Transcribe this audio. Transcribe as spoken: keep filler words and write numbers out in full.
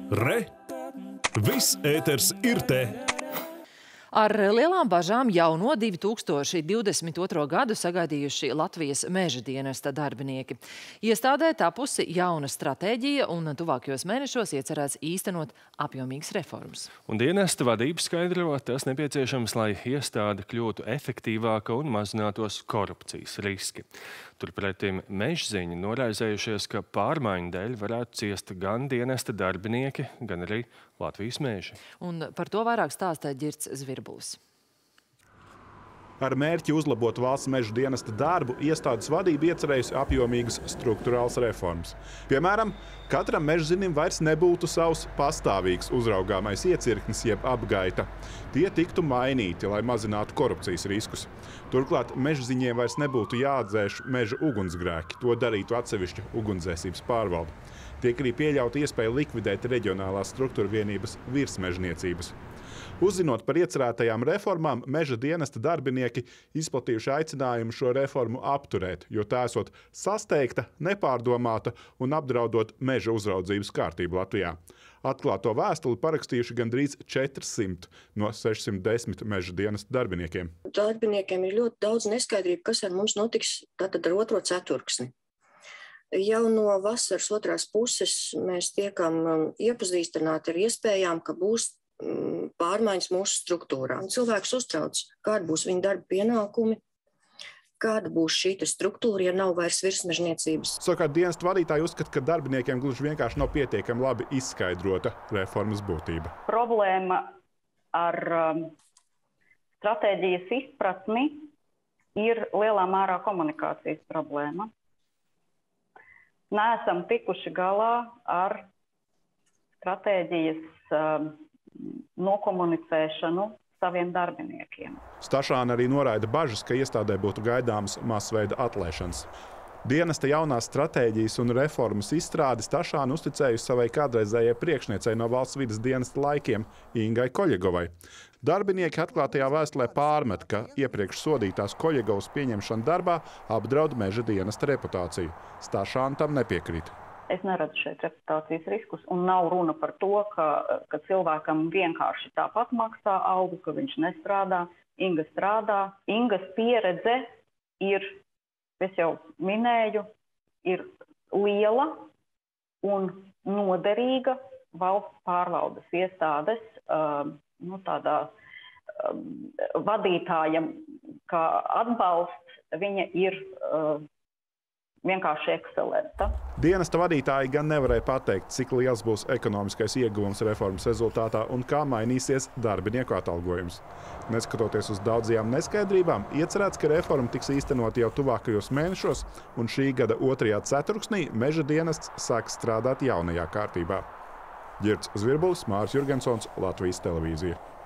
Re! Viss ēters ir te! Ar lielām bažām jau no divi tūkstoši divdesmit otro gadu sagaidījuši Latvijas meža dienesta darbinieki. Iestādē tapusi jauna stratēģija un tuvākajos mēnešos iecerēts īstenot apjomīgas reformas. Un dienesta vadība skaidro, tas nepieciešams, lai iestāde kļūtu efektīvāka un mazinātos korupcijas riski. Turpretim mežziņi noraizējušies, ka pārmaiņu dēļ varētu ciest gan dienesta darbinieki, gan arī Latvijas meži. Un par to vairāk stāsta Ģirds Zvirbulis. Ar mērķi uzlabot valsts meža dienesta darbu, iestādes vadība iecerējusi apjomīgas struktūrāls reformas. Piemēram, katram mežzinim vairs nebūtu savs pastāvīgs uzraugāmais iecirknis jeb apgaita. Tie tiktu mainīti, lai mazinātu korupcijas riskus. Turklāt mežziņiem vairs nebūtu jāatdzēš meža ugunsgrēki. To darītu atsevišķa ugunsdzēsības pārvalde. Tiek arī pieļauta iespēja likvidēt reģionālās struktūra vienības virsmežniecības. Uzzinot par iecerētajām reformām, meža dienesta darbinieki izplatījuši aicinājumu šo reformu apturēt, jo tā esot sasteigta, nepārdomāta un apdraudot meža uzraudzības kārtību Latvijā. Atklāto vēstuli parakstījuši gandrīz četrsimt no sešsimt desmit meža dienesta darbiniekiem. Darbiniekiem ir ļoti daudz neskaidrību, kas ar mums notiks tātad ar otro ceturksni. Jau no vasaras otrās puses mēs tiekam iepazīstināti ar iespējām, ka būs pārmaiņas mūsu struktūrā. Cilvēks uztrauc, kāda būs viņa darba pienākumi, kāda būs šī struktūra, ja nav vairs virsmežniecības. Savukārt dienesta vadītāji uzskata, ka darbiniekiem gluži vienkārši nav pietiekami labi izskaidrota reformas būtība. Problēma ar um, stratēģijas izpratni ir lielā mērā komunikācijas problēma. Neesam tikuši galā ar stratēģijas um, nokomunicēšanu saviem darbiniekiem. Stašāna arī noraida bažas, ka iestādē būtu gaidāmas masveida atlaišanas. Dienesta jaunās stratēģijas un reformas izstrādi Stašāna uzticējusi savai kādreizējai priekšniecei no valsts vides dienesta laikiem Ingai Koļegovai. Darbinieki atklātajā vēstulē pārmet, ka iepriekš sodītās Koļegovas pieņemšana darbā apdraud meža dienesta reputāciju. Stašāna tam nepiekrīt. Es neredzu šeit reputācijas riskus, un nav runa par to, ka, ka cilvēkam vienkārši tāpat maksā algu, ka viņš nestrādā. Inga strādā. Ingas pieredze ir, es jau minēju, ir liela un noderīga valsts pārvaldes iestādes uh, nu, tādā uh, vadītājam, kā atbalsts, viņa ir uh, vienkārši ekscelenta. Dienesta vadītāji gan nevarēja pateikt, cik liels būs ekonomiskais ieguvums reformas rezultātā un kā mainīsies darbinieku atalgojums. Neskatoties uz daudzajām neskaidrībām, iecerēts, ka reforma tiks īstenot jau tuvākajos mēnešos, un šī gada otrajā ceturksnī meža dienests sāks strādāt jaunajā kārtībā. Ģirds Zvirbulis, Māris Jurgensons, Latvijas televīzija.